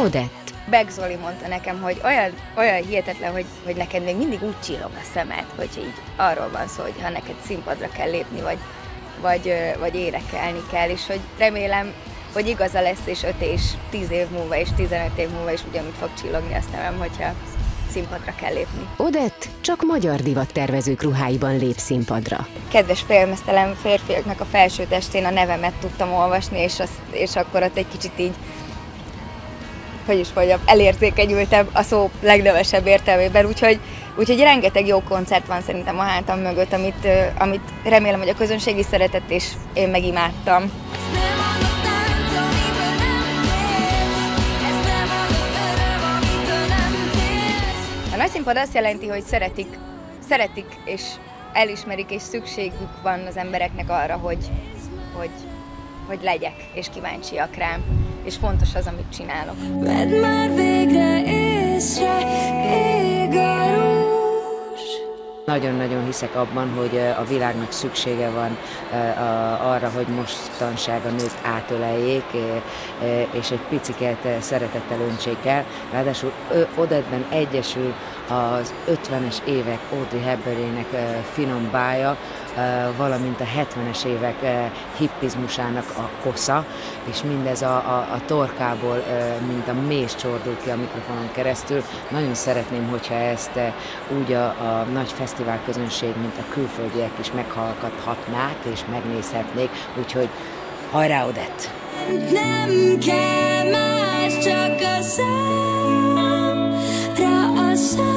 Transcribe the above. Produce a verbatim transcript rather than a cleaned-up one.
Odett. Beg Zoli mondta nekem, hogy olyan, olyan hihetetlen, hogy, hogy neked még mindig úgy csillog a szemed, hogy így arról van szó, hogy ha neked színpadra kell lépni, vagy, vagy, vagy énekelni kell, és hogy remélem, hogy igaza lesz, és öt és tíz év múlva, és tizenöt év múlva is ugyanúgy fog csillogni a szemem, hogyha színpadra kell lépni. Odett csak magyar divattervezők ruháiban lép színpadra. Kedves félmeztelen férfiaknak a felső testén a nevemet tudtam olvasni, és, az, és akkor ott egy kicsit így, hogy is mondjam, elérzékenyültem a szó legnevesebb értelmében, úgyhogy, úgyhogy rengeteg jó koncert van szerintem a hátam mögött, amit, amit remélem, hogy a közönség is szeretett, és én megimádtam. A nagyszínpad azt jelenti, hogy szeretik, szeretik és elismerik, és szükségük van az embereknek arra, hogy, hogy, hogy legyek, és kíváncsiak rám, és fontos az, amit csinálok. Vedd már végre észre, ég a rúzs. Nagyon-nagyon hiszek abban, hogy a világnak szüksége van arra, hogy mostanság a nők átöleljék, és egy piciket szeretettel öntsék el. Ráadásul Odettben egyesül az ötvenes évek Audrey Hepburnének finom bája, valamint a hetvenes évek hippizmusának a kosza, és mindez a, a, a torkából, mint a méz csordul ki a mikrofonon keresztül. Nagyon szeretném, hogyha ezt úgy a, a nagy fesztivál közönség, mint a külföldiek is meghallgathatnák és megnézhetnék, úgyhogy hajrá, Odett! Nem kell más, csak a számra a szám.